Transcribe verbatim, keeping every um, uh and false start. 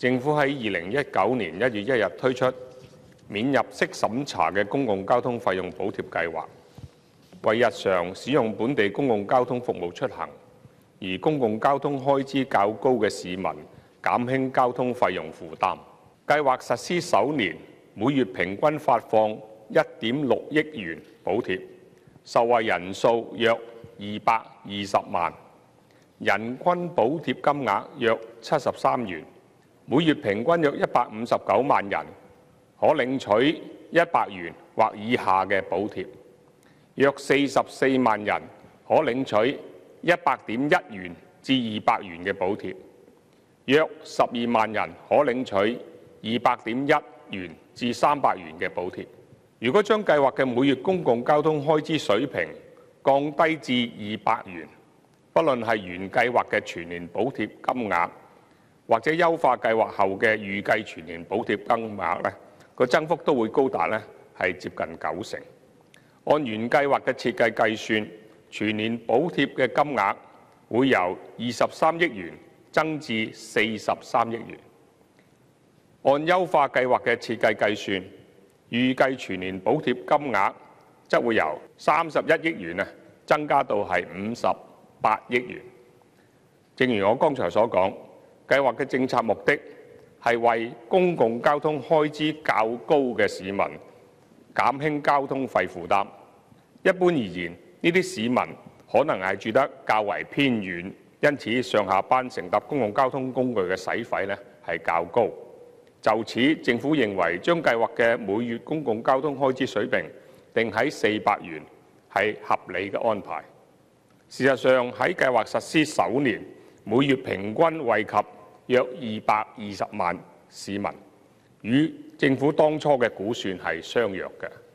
政府喺二零一九年一月一日推出免入息審查嘅公共交通費用補貼計劃，為日常使用本地公共交通服務出行而公共交通開支較高嘅市民減輕交通費用負擔。計劃實施首年，每月平均發放一點六億元補貼，受惠人數約二百二十萬，人均補貼金額約七十三元，每月平均約一百五十九萬人可領取一百元或以下嘅補貼，約四十四萬人可領取一百點一元至二百元嘅補貼，約十二萬人可領取二百點一元至三百元嘅補貼。如果將計劃嘅每月公共交通開支水平降低至二百元，不論係原計劃嘅全年補貼金額，或者優化計劃後嘅預計全年補貼金額咧，個增幅都會高達咧係接近九成。按原計劃嘅設計計算，全年補貼嘅金額會由二十三億元增至四十三億元。按優化計劃嘅設計計算，預計全年補貼金額則會由三十一億元啊增加到係五十八億元。正如我剛才所講，計劃嘅政策目的係為公共交通開支較高嘅市民減輕交通費負擔。一般而言，呢啲市民可能係住得較為偏遠，因此上下班乘搭公共交通工具嘅使費呢係較高。就此，政府認為將計劃嘅每月公共交通開支水平定喺四百元係合理嘅安排。事實上，喺計劃實施首年，每月平均惠及約二百二十萬市民，與政府當初嘅估算係相若嘅。